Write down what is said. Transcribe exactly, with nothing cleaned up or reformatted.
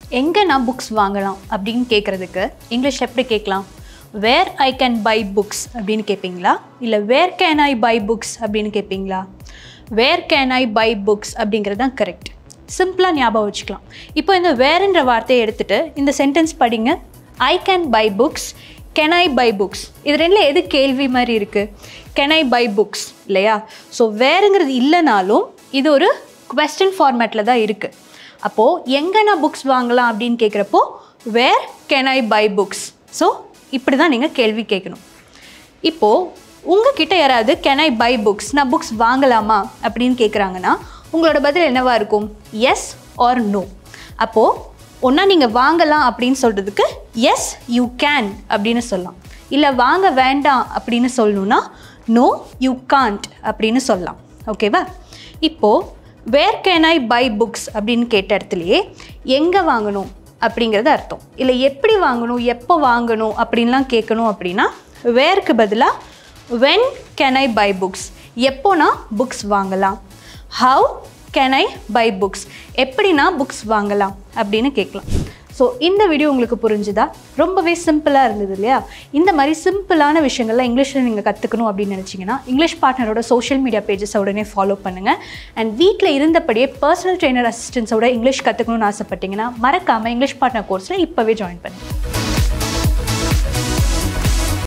எங்கே நான் புக்ஸ் வாங்கலாம் அப்படின்னு கேட்குறதுக்கு இங்கிலீஷ் எப்படி கேட்கலாம்? Where I can buy books அப்படின்னு கேட்பீங்களா? இல்லை where can I buy books அப்படின்னு கேட்பீங்களா? Where can I buy books அப்படிங்கிறது தான் கரெக்ட். சிம்பிளாக ஞாபகம் வச்சுக்கலாம். இப்போ இந்த வேர்ன்ற வார்த்தையை எடுத்துகிட்டு இந்த சென்டென்ஸ் படிங்க. I can buy books, can I buy books. இது ரெண்டில் எது கேள்வி மாதிரி இருக்குது? கேன் ஐ பை புக்ஸ் இல்லையா? ஸோ வேறுங்கிறது இல்லைனாலும் இது ஒரு குவெஸ்டன் ஃபார்மேட்டில் தான் இருக்குது. அப்போது எங்கே நான் புக்ஸ் வாங்கலாம் அப்படின்னு கேட்குறப்போ where can I buy books. So இப்படி தான் நீங்கள் கேள்வி கேட்கணும். இப்போது உங்ககிட்ட யாராவது கேன் ஐ பை புக்ஸ், நான் புக்ஸ் வாங்கலாமா அப்படின்னு கேட்குறாங்கன்னா உங்களோட பதில் என்னவாக இருக்கும்? Yes or no. அப்போது ஒன்றா நீங்கள் வாங்கலாம் அப்படின்னு சொல்கிறதுக்கு எஸ் யூ கேன் அப்படின்னு சொல்லலாம். இல்லை வாங்க வேண்டாம் அப்படின்னு சொல்லணுன்னா நோ யூ காண்ட் அப்படின்னு சொல்லலாம். ஓகேவா? இப்போது where can I buy books அப்படின்னு கேட்ட இடத்துலையே எங்கே வாங்கணும் அப்படிங்கிறது அர்த்தம். இல்லை எப்படி வாங்கணும், எப்போ வாங்கணும் அப்படின்லாம் கேட்கணும். அப்படின்னா வேருக்கு பதிலாக when can I buy books, எப்போனா புக்ஸ் வாங்கலாம். How can I buy books, எப்படின்னா புக்ஸ் வாங்கலாம் அப்படின்னு கேட்கலாம். ஸோ இந்த வீடியோ உங்களுக்கு புரிஞ்சுதா? ரொம்பவே சிம்பிளாக இருந்தது இல்லையா? இந்த மாதிரி சிம்பிளான விஷயங்கள்லாம் இங்கிலீஷில் நீங்கள் கற்றுக்கணும் அப்படின்னு நினச்சிங்கன்னா இங்கிலீஷ் பார்ட்னரோட சோஷியல் மீடியா பேஜஸை உடனே ஃபாலோ பண்ணுங்கள். அண்ட் வீட்டில் இருந்தபடியே பர்சனல் ட்ரெயினர் அசிஸ்டன்ஸோட இங்கிலீஷ் கற்றுக்கணும்னு ஆசைப்பட்டீங்கன்னா மறக்காமல் இங்கிலீஷ் பார்ட்னர் கோர்ஸில் இப்போவே ஜாயின் பண்ணுங்கள்.